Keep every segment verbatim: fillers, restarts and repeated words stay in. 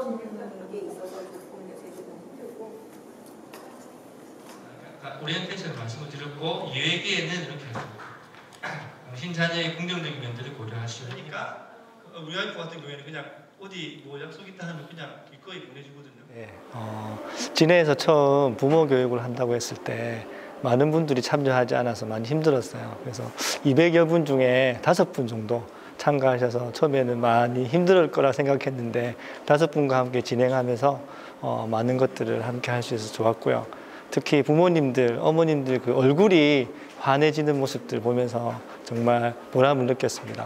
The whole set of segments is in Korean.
그런 게 있어서 조금 제주도 힘들고. 오리엔테이션 말씀을 드렸고 예외기에는 이렇게 당신 자녀의 긍정적인 면들을 고려하시오. 그러니까 우리 와이프 같은 경우에는 그냥 어디 뭐 약속 있다 하면 그냥 기꺼이 보내주거든요. 네, 어, 진해에서 처음 부모 교육을 한다고 했을 때 많은 분들이 참여하지 않아서 많이 힘들었어요. 그래서 이백여 분 중에 다섯 분 정도 참가하셔서 처음에는 많이 힘들 거라 생각했는데 다섯 분과 함께 진행하면서 어, 많은 것들을 함께 할 수 있어서 좋았고요. 특히 부모님들, 어머님들 그 얼굴이 환해지는 모습들 보면서 정말 보람을 느꼈습니다.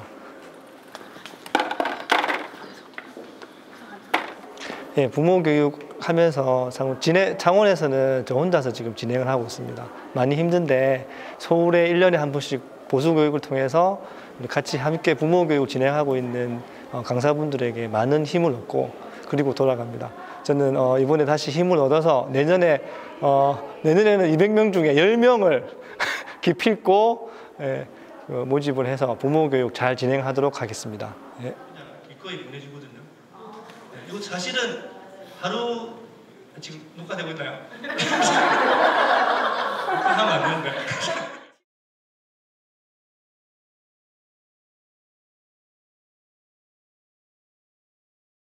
예, 부모 교육 하면서 진해, 창원에서는 저 혼자서 지금 진행을 하고 있습니다. 많이 힘든데 서울에 일 년에 한 번씩 보수 교육을 통해서 같이 함께 부모 교육 진행하고 있는 강사분들에게 많은 힘을 얻고 그리고 돌아갑니다. 저는 어, 이번에 다시 힘을 얻어서 내년에 어, 내년에는 이백 명 중에 열 명을 기필코 예, 그 모집을 해서 부모 교육 잘 진행하도록 하겠습니다. 예. 그냥 기꺼이 보내주거든요. 네, 이거 사실은 하루 지금 녹화되고 있나요?